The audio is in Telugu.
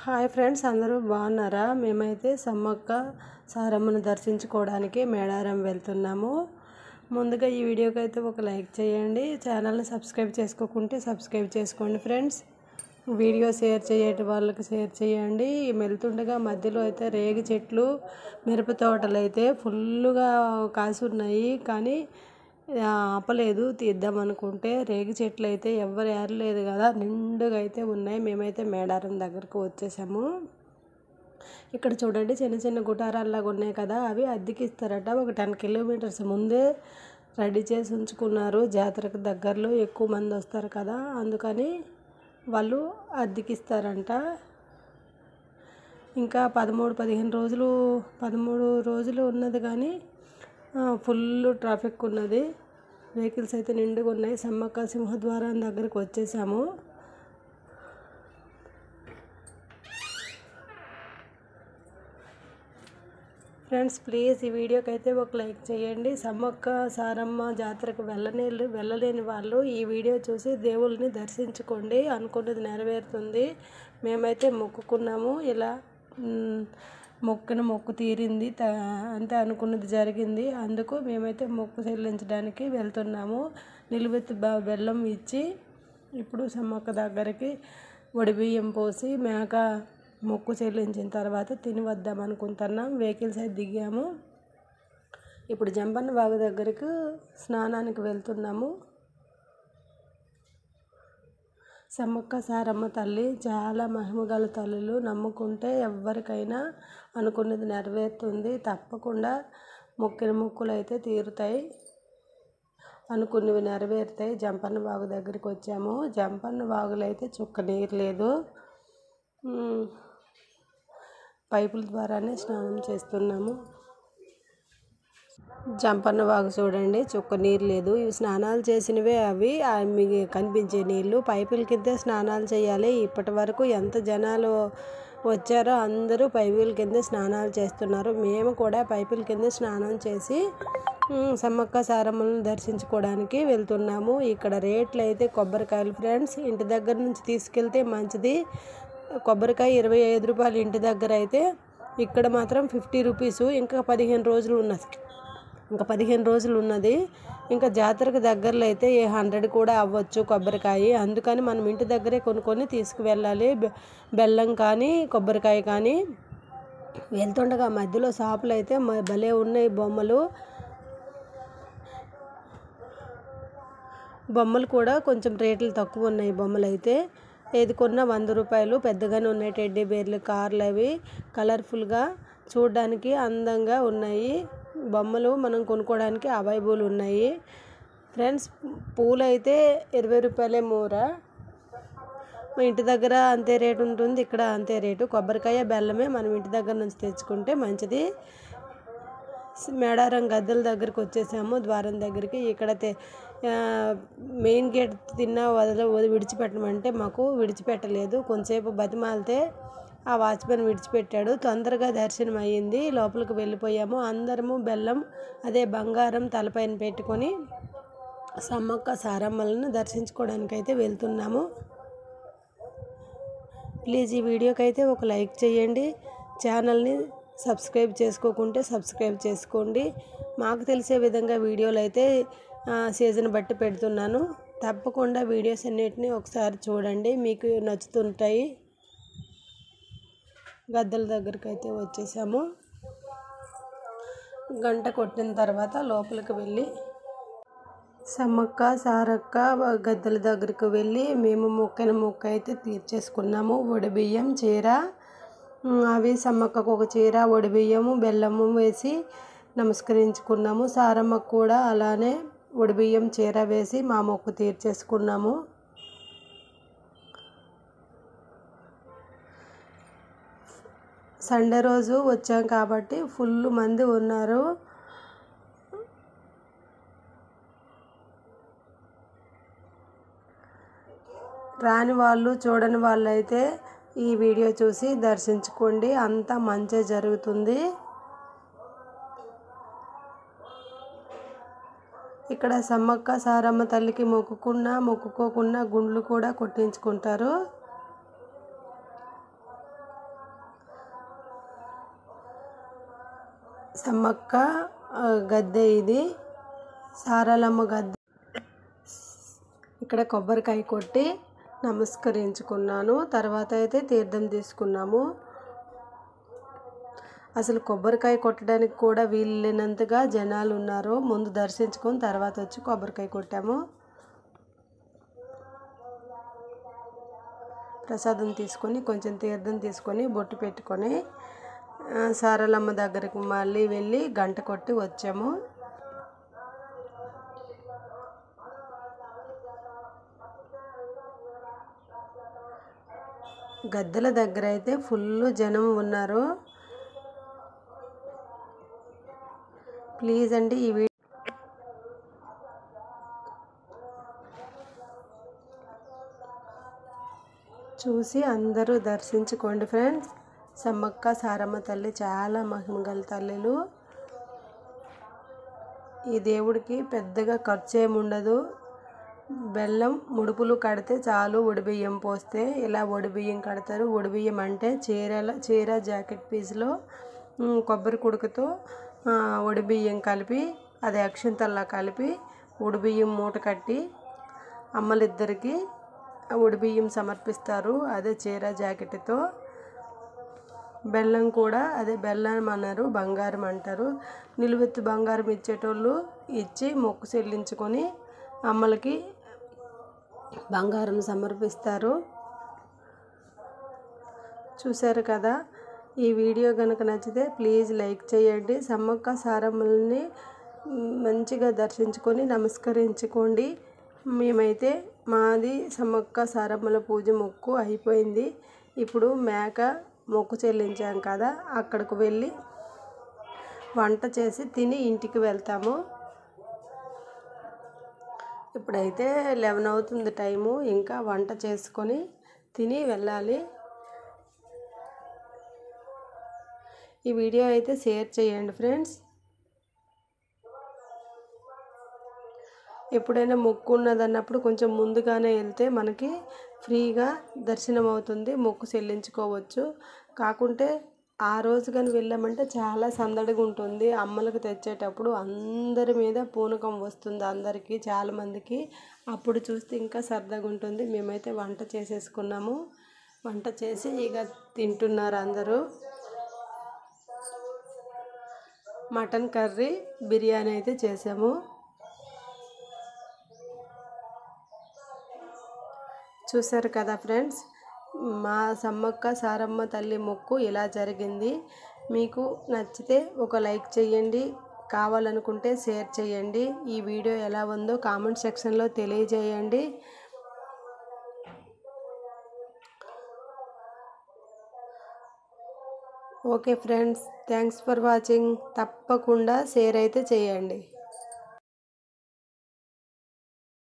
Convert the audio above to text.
హాయ్ ఫ్రెండ్స్, అందరూ బాగున్నారా? మేమైతే సమ్మక్క సారమ్మను దర్శించుకోవడానికి మేడారం వెళ్తున్నాము. ముందుగా ఈ వీడియోకి అయితే ఒక లైక్ చేయండి. ఛానల్ని సబ్స్క్రైబ్ చేసుకోకుంటే సబ్స్క్రైబ్ చేసుకోండి ఫ్రెండ్స్. వీడియో షేర్ చేయటి వాళ్ళకి షేర్ చేయండి. వెళ్తుండగా మధ్యలో అయితే రేగి చెట్లు, మిరప తోటలు అయితే ఫుల్గా కాసి ఉన్నాయి. కానీ ఆపలేదు, తీద్దామనుకుంటే రేగి చెట్లు అయితే ఎవరు ఏరలేదు కదా, నిండుగా అయితే ఉన్నాయి. మేమైతే మేడారం దగ్గరకు వచ్చేసాము. ఇక్కడ చూడండి, చిన్న చిన్న గుటారాల్లాగా ఉన్నాయి కదా, అవి అద్దెకి ఇస్తారట. ఒక 10 కిలోమీటర్స్ ముందే రెడీ చేసి ఉంచుకున్నారు. జాతరకు దగ్గరలో ఎక్కువ మంది వస్తారు కదా, అందుకని వాళ్ళు అద్దెకి ఇస్తారంట. ఇంకా 13 రోజులు ఉన్నది, కానీ ఫుల్ ట్రాఫిక్ ఉన్నది. వెహికల్స్ అయితే నిండుగా ఉన్నాయి. సమ్మక్క సింహద్వారం దగ్గరికి వచ్చేసాము. ఫ్రెండ్స్, ప్లీజ్ ఈ వీడియోకి అయితే ఒక లైక్ చేయండి. సమ్మక్క సారమ్మ జాతరకు వెళ్ళలేని వాళ్ళు ఈ వీడియో చూసి దేవుళ్ళని దర్శించుకోండి. అనుకున్నది నెరవేరుతుంది. మేమైతే మొక్కుకున్నాము, ఇలా మొక్కు తీరింది, అంటే అనుకున్నది జరిగింది. అందుకు మేమైతే మొక్కు చెల్లించడానికి వెళ్తున్నాము. నిలువెత్తు బెల్లం ఇచ్చి ఇప్పుడు సమ్మక్క దగ్గరికి వడిబియ్యం పోసి మేక మొక్కు చెల్లించిన తర్వాత తిని వద్దాం అనుకుంటున్నాం. వెహికల్స్ అయితే దిగాము. ఇప్పుడు జంపన్న వాగు దగ్గరకు స్నానానికి వెళ్తున్నాము. సమ్మక్క సారమ్మ తల్లి చాలా మహిమగల తల్లులు. నమ్ముకుంటే ఎవరికైనా అనుకున్నది నెరవేరుతుంది. తప్పకుండా మొక్కిన మొక్కులు అయితే తీరుతాయి, అనుకున్నవి నెరవేరుతాయి. జంపన్న వాగు దగ్గరికి వచ్చాము. జంపన్న వాగులో అయితే చుక్క నీరు లేదు, పైపుల ద్వారానే స్నానం చేస్తున్నాము. జంపన్న వాగు చూడండి, చుక్క నీరు లేదు. ఇవి స్నానాలు చేసినవే, అవి మీకు కనిపించే నీళ్ళు. పైపుల కిందే స్నానాలు చేయాలి. ఇప్పటి వరకు ఎంత జనాలు వచ్చారో అందరూ పైపుల కిందే స్నానాలు చేస్తున్నారు. మేము కూడా పైపుల కిందే స్నానం చేసి సమ్మక్క సారమ్మలను దర్శించుకోవడానికి వెళ్తున్నాము. ఇక్కడ రేట్లు అయితే కొబ్బరికాయలు ఫ్రెండ్స్, ఇంటి దగ్గర నుంచి తీసుకెళ్తే మంచిది. కొబ్బరికాయ 25 రూపాయలు ఇంటి దగ్గర అయితే, ఇక్కడ మాత్రం 50 రూపీసు. ఇంకా 15 రోజులు ఉన్నది. ఇంకా జాతరకు దగ్గరలో అయితే 100 కూడా అవ్వచ్చు కొబ్బరికాయ. అందుకని మనం ఇంటి దగ్గరే కొనుక్కొని తీసుకువెళ్ళాలి, బెల్లం కానీ కొబ్బరికాయ కానీ. వెళ్తుండగా మధ్యలో షాపులు అయితే భలే ఉన్నాయి. బొమ్మలు కూడా కొంచెం రేట్లు తక్కువ ఉన్నాయి. బొమ్మలు అయితే ఏది కొన్నా 100 రూపాయలు. పెద్దగానే ఉన్నాయి. టెడ్డీ బేర్లు, కార్లు, అవి కలర్ఫుల్గా చూడడానికి అందంగా ఉన్నాయి. బొమ్మలు మనం కొనుక్కోవడానికి అవైలబుల్ ఉన్నాయి ఫ్రెండ్స్. పూలు అయితే 20 రూపాయలే మూర. మా ఇంటి దగ్గర అంతే రేటు ఉంటుంది, ఇక్కడ అంతే రేటు. కొబ్బరికాయ బెల్లమే మనం ఇంటి దగ్గర నుంచి తెచ్చుకుంటే మంచిది. మేడారం గద్దెల దగ్గరికి వచ్చేసాము, ద్వారం దగ్గరికి. ఇక్కడ మెయిన్ గేట్ విడిచిపెట్టమంటే మాకు విడిచిపెట్టలేదు. కొంతసేపు బతిమాలితే ఆ వాచ్మెన్ విడిచిపెట్టాడు. తొందరగా దర్శనం అయ్యింది. లోపలికి వెళ్ళిపోయాము. అందరము బెల్లం, అదే బంగారం తలపైన పెట్టుకొని సమ్మక్క సారమ్మలను దర్శించుకోవడానికి అయితే వెళ్తున్నాము. ప్లీజ్ ఈ వీడియోకి అయితే ఒక లైక్ చేయండి. ఛానల్ని సబ్స్క్రైబ్ చేసుకోకుంటే సబ్స్క్రైబ్ చేసుకోండి. మాకు తెలిసే విధంగా వీడియోలు అయితే సీజన్ బట్టి పెడుతున్నాను. తప్పకుండా వీడియోస్ అన్నిటిని ఒకసారి చూడండి, మీకు నచ్చుతుంటాయి. గద్దెల దగ్గరికి అయితే వచ్చేసాము. గంట కొట్టిన తర్వాత లోపలికి వెళ్ళి సమ్మక్క సారక్క గద్దెల దగ్గరికి వెళ్ళి మేము మొక్కిన మొక్క అయితే తీర్చేసుకున్నాము. వడిబియ్యం, చీర, అవి సమ్మక్కకు ఒక చీర, వడిబియ్యము, బెల్లము వేసి నమస్కరించుకున్నాము. సారమ్మకు కూడా అలానే వడిబియ్యం, చీర వేసి మా మొక్కు తీర్చేసుకున్నాము. సండే రోజు వచ్చాం కాబట్టి ఫుల్ మంది ఉన్నారు. రాని వాళ్ళు, చూడని వాళ్ళు అయితే ఈ వీడియో చూసి దర్శించుకోండి. అంతా మంచి జరుగుతుంది. ఇక్కడ సమ్మక్క సారమ్మ తల్లికి మొక్కుకోకున్నా గుండ్లు కూడా కొట్టించుకుంటారు. సమ్మక్క గద్దె, ఇది సారలమ్మ గద్దె. ఇక్కడ కొబ్బరికాయ కొట్టి నమస్కరించుకున్నాను. తర్వాత అయితే తీర్థం తీసుకున్నాము. అసలు కొబ్బరికాయ కొట్టడానికి కూడా వీలైనంతగా జనాలు ఉన్నారు. ముందు దర్శించుకొని తర్వాత వచ్చి కొబ్బరికాయ కొట్టాము. ప్రసాదం తీసుకొని కొంచెం తీర్థం తీసుకొని బొట్టు పెట్టుకొని సారలమ్మ దగ్గరకు మళ్ళీ వెళ్ళి గంట కొట్టి వచ్చాము. గద్దెల దగ్గర అయితే ఫుల్ జనం ఉన్నారు. ప్లీజ్ అండి ఈ వీడియో చూసి అందరూ దర్శించుకోండి ఫ్రెండ్స్. సమ్మక్క సారమ్మ తల్లి చాలా మహిమగల తల్లులు. ఈ దేవుడికి పెద్దగా ఖర్చు ఏమి ఉండదు. బెల్లం ముడుపులు కడితే చాలు. ఒడిబియ్యం పోస్తే ఇలా ఒడిబియ్యం కడతారు. ఒడిబియ్యం అంటే చీర జాకెట్ పీస్లో కొబ్బరి కుడుకుతో ఒడిబియ్యం కలిపి అది అక్షింతల్లా కలిపి ఒడిబియ్యం మూట కట్టి అమ్మలిద్దరికి ఒడిబియ్యం సమర్పిస్తారు. అదే చీర జాకెట్తో. బెల్లం కూడా అదే బెల్లం అన్నారు, బంగారం అంటారు. నిలువెత్తు బంగారం ఇచ్చేటోళ్ళు ఇచ్చి మొక్కు చెల్లించుకొని అమ్మలకి బంగారం సమర్పిస్తారు. చూశారు కదా. ఈ వీడియో కనుక నచ్చితే ప్లీజ్ లైక్ చేయండి. సమ్మక్క సారమ్మల్ని మంచిగా దర్శించుకొని నమస్కరించుకోండి. మేమైతే మాది సమ్మక్క సారమ్మల పూజ మొక్కు అయిపోయింది. ఇప్పుడు మేక మొక్కు చెల్లించాం కదా, అక్కడికి వెళ్ళి వంట చేసి తిని ఇంటికి వెళ్తాము. ఇప్పుడైతే 11 అవుతుంది టైము. ఇంకా వంట చేసుకొని తిని వెళ్ళాలి. ఈ వీడియో అయితే షేర్ చేయండి ఫ్రెండ్స్. ఎప్పుడైనా మొక్కు ఉన్నదన్నప్పుడు కొంచెం ముందుగానే వెళ్తే మనకి ఫ్రీగా దర్శనం అవుతుంది, మొక్కు చెల్లించుకోవచ్చు. కాకుంటే ఆ రోజు కానీ వెళ్ళామంటే చాలా సందడిగా ఉంటుంది. అమ్మలకు తెచ్చేటప్పుడు అందరి మీద పూనకం వస్తుంది, అందరికీ చాలామందికి. అప్పుడు చూస్తే ఇంకా సరదాగా ఉంటుంది. మేమైతే వంట చేసేసుకున్నాము. వంట చేసి ఇక తింటున్నారు అందరూ. మటన్ కర్రీ, బిర్యానీ అయితే చేసాము. చూశారు కదా ఫ్రెండ్స్. మా సమ్మక్క సారమ్మ తల్లి మొక్కు ఇలా జరిగింది. మీకు నచ్చితే ఒక లైక్ చేయండి, కావాలనుకుంటే షేర్ చేయండి. ఈ వీడియో ఎలా ఉందో కామెంట్ సెక్షన్లో తెలియజేయండి. Okay friends, thanks for watching. తప్పకుండా షేర్ అయితే చేయండి.